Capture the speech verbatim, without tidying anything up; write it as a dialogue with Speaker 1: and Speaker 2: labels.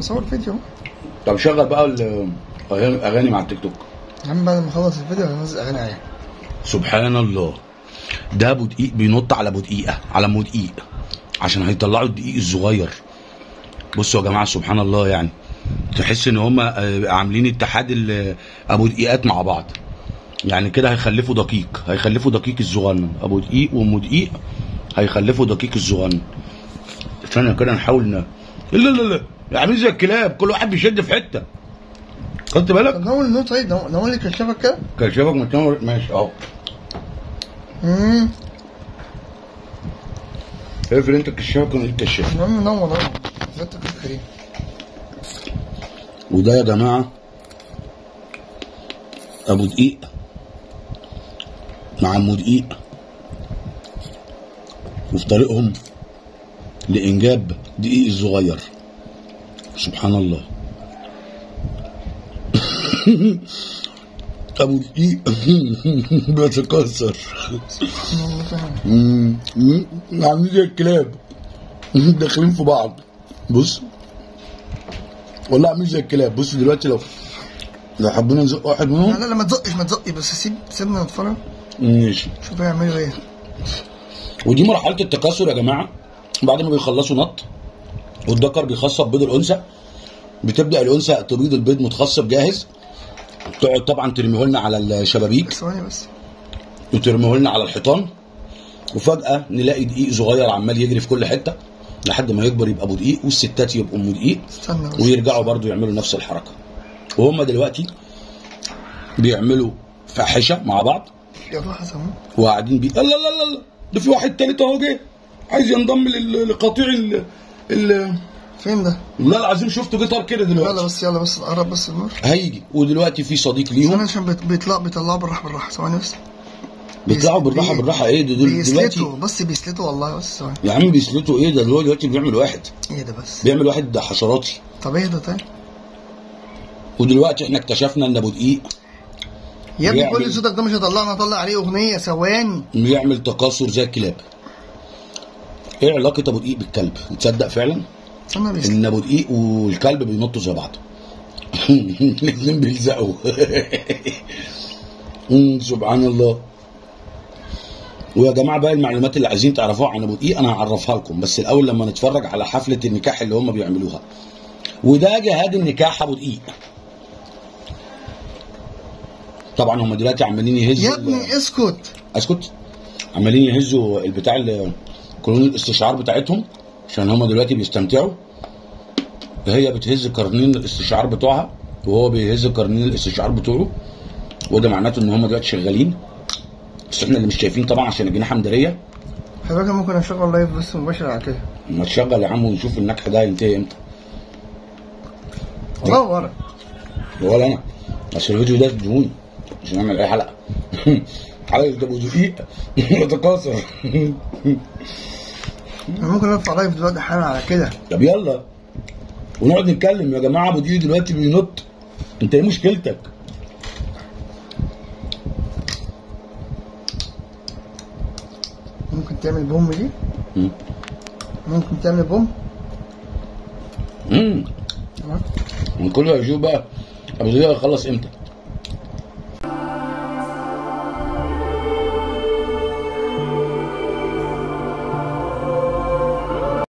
Speaker 1: بصور فيديو.
Speaker 2: طب شغل بقى الاغاني مع التيك توك
Speaker 1: يا عم. بعد ما اخلص الفيديو هنزل اغاني عليها.
Speaker 2: سبحان الله. ده ابو دقيق بينط على ابو دقيقه على ام دقيق عشان هيطلعوا الدقيق الصغير. بصوا يا جماعه سبحان الله، يعني تحس ان هم عاملين اتحاد ابو دقيقات مع بعض. يعني كده هيخلفوا دقيق، هيخلفوا دقيق الصغنن. ابو دقيق وام دقيق هيخلفوا دقيق الصغنن. ثانيه كده نحاول ن... لا لا لا عاملين زي الكلاب، كل واحد بيشد في حته. خدت بالك؟
Speaker 1: نور النور. طيب نور لي كشافك كده.
Speaker 2: كشافك متنور ماشي اهو.
Speaker 1: امم
Speaker 2: اقفل انت الكشافك وانا الكشاف.
Speaker 1: المهم منور اهو. ذاتك الكريم.
Speaker 2: وده يا جماعه ابو دقيق مع ام دقيق، وفي طريقهم لانجاب دقيق الصغير. سبحان الله. ابو دقيق بيتكسر. عاملين زي الكلاب داخلين في بعض. بص والله عاملين زي الكلاب. بص دلوقتي لو لو حبينا نزق واحد منهم.
Speaker 1: لا لا ما تزقش ما تزقش بس سيب سيبنا نتفرج.
Speaker 2: ماشي.
Speaker 1: شوف هيعملوا ايه.
Speaker 2: ودي مرحله التكاثر يا جماعه. بعد ما بيخلصوا نط والذكر بيخصب بيض الانثى، بتبدا الانثى تبيض البيض متخصب جاهز. تقعد طبعا ترميه لنا على الشبابيك.
Speaker 1: ثواني بس.
Speaker 2: وترميه لنا على الحيطان، وفجاه نلاقي دقيق صغير عمال يجري في كل حته لحد ما يكبر يبقى ابو دقيق، والستات يبقوا ام دقيق.
Speaker 1: استنى بس.
Speaker 2: ويرجعوا برضو يعملوا نفس الحركه. وهم دلوقتي بيعملوا فاحشه مع بعض.
Speaker 1: يا لحظه اهو.
Speaker 2: وقاعدين بي الله لا لا لا ده في واحد تالت اهو جه عايز ينضم لقطيع ال ال
Speaker 1: فين ده؟
Speaker 2: والله العظيم شفته جه طار كده دلوقتي.
Speaker 1: يلا بس يلا بس قرب بس النور.
Speaker 2: هيجي. ودلوقتي في صديق ليهم.
Speaker 1: ثواني عشان بيطلع بيطلعوا بالراحه بالراحه. ثواني بس.
Speaker 2: بيطلعوا بالراحه بالراحه. ايه ده دول
Speaker 1: بيسلتوا
Speaker 2: دلوقتي؟
Speaker 1: بس بيسلتوا والله. بس ثواني
Speaker 2: يا عم بيسلتوا ايه ده؟ دلوقتي بيعمل واحد.
Speaker 1: ايه ده بس؟
Speaker 2: بيعمل واحد حشراتي.
Speaker 1: طب ايه ده طيب؟
Speaker 2: ودلوقتي احنا اكتشفنا ان ابو دقيق
Speaker 1: يا ابني كل صوتك ده مش هطلعنا هطلع عليه اغنيه. ثواني.
Speaker 2: بيعمل تكاثر زي الكلاب. ايه علاقه ابو دقيق بالكلب؟ تصدق فعلا ان ابو دقيق والكلب بينطوا زي بعض. الاثنين بيلزقوا. سبحان الله. ويا جماعه بقى المعلومات اللي عايزين تعرفوها عن ابو دقيق انا هعرفها لكم، بس الاول لما نتفرج على حفله النكاح اللي هم بيعملوها. وده جهاد النكاح ابو دقيق. طبعا هم دلوقتي عمالين يهزوا.
Speaker 1: يا ابني اسكت
Speaker 2: اسكت. عمالين يهزوا البتاع قانون الاستشعار بتاعتهم عشان هم دلوقتي بيستمتعوا. هي بتهز قرنين الاستشعار بتوعها وهو بيهز قرنين الاستشعار بتوعه، وده معناته ان هم دلوقتي شغالين، بس احنا اللي مش شايفين طبعا عشان الجناحه مداريه.
Speaker 1: حضرتك ممكن اشغل لايف بس مباشر على كده.
Speaker 2: ما تشغل يا عم ونشوف النكح ده هينتهي امتى.
Speaker 1: والله ورا
Speaker 2: ولا انا عشان الفيديو ده دهون عشان نعمل اي حلقه. حلقه ابو دقيق متكاثر.
Speaker 1: انا ممكن ارفع لايف دلوقتي حالا على كده.
Speaker 2: طب يلا ونقعد نتكلم. يا جماعه ابو دقيق دلوقتي بينط. انت ايه مشكلتك؟
Speaker 1: ممكن تعمل بوم دي؟
Speaker 2: مم.
Speaker 1: ممكن تعمل بوم؟
Speaker 2: امم.
Speaker 1: تمام.
Speaker 2: كله هيشوف بقى ابو دقيق هيخلص امتى.